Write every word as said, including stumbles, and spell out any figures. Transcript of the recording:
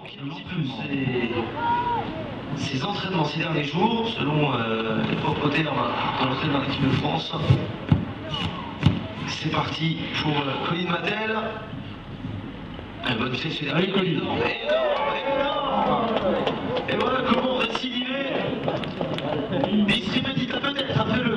Ses entraînements ces derniers jours, selon euh, les propres termes de l'entraîneur de l'équipe de France. C'est parti pour euh, Colin Mattel. Un bon fait sur les Colin. Énorme, énorme. Et voilà comment récidiver. Il se remédite peut-être après le